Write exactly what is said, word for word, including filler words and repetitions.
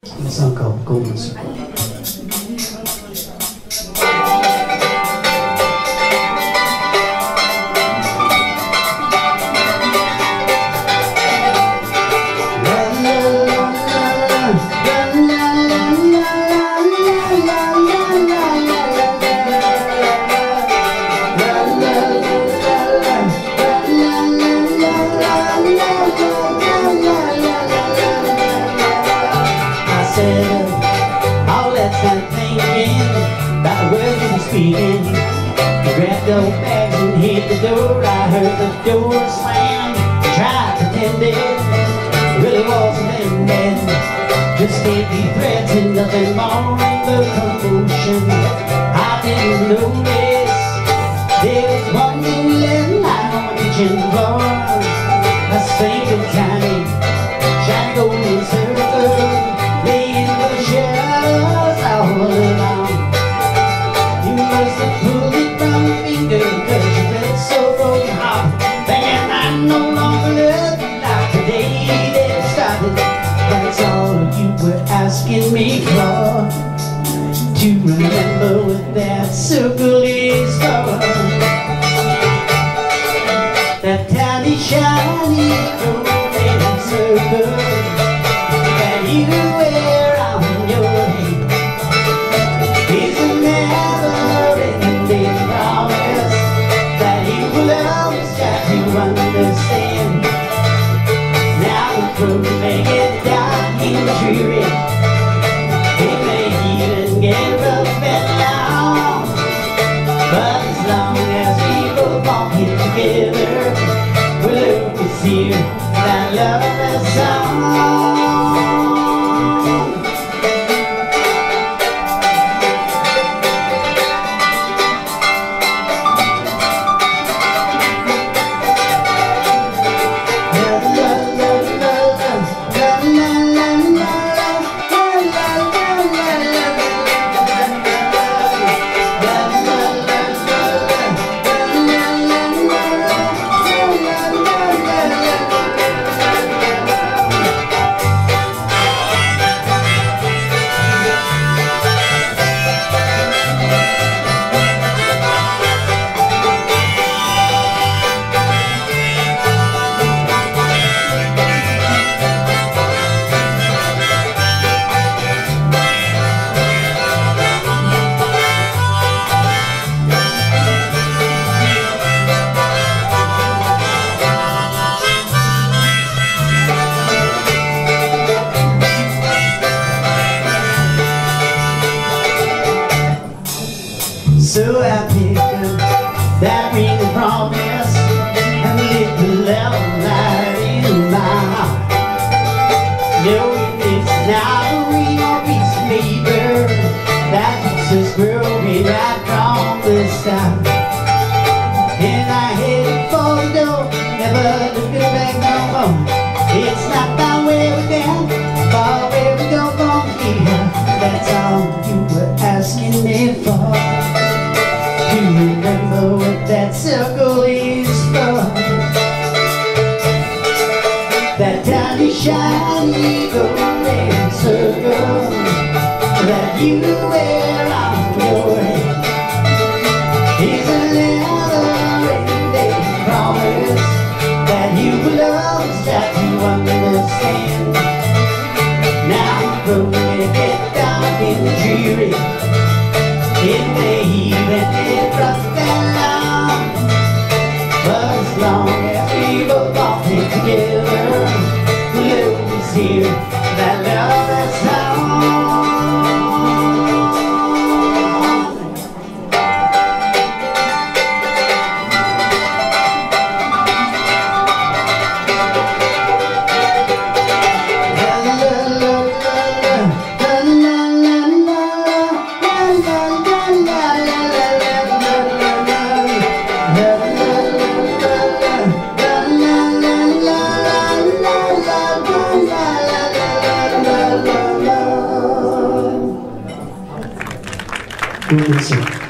Một song cầu cùng một sự speeding. He grabbed the bags and hit the door. I heard the door slam. Tried pretending really wasn't ending. Just empty threats and nothing more in the commotion. I didn't notice there was one thing left lying on the kitchen floor. A single tiny shiny golden circle lay in the shadows all along. Pulled it from your finger cause you felt so broken heart. Thinking I no longer love you like the day that it started. That's all you were asking me for, to remember what that circle is for. That tiny shiny golden circle that you wear on your head is a understand. Now the road may get dark and dreary, it may even get rough and long, but as long as people walking together, we'll always hear that love song. So I picked up that ring of promise and lit the love light in my heart. Knowing it's not a ring or piece of paper that Jesus broke me right from the start. And I headed for the door, never looking back no more. It's not by where we've been, but where we go from here. That's all you were asking me for, to remember what that circle is for. That tiny shiny golden circle that you wear on your head is a never-ending promise that you will always try to understand. Now the road may get dark and dreary, it may even get rough and long, but as long as people walking together, we'll always hear that love song. Good music.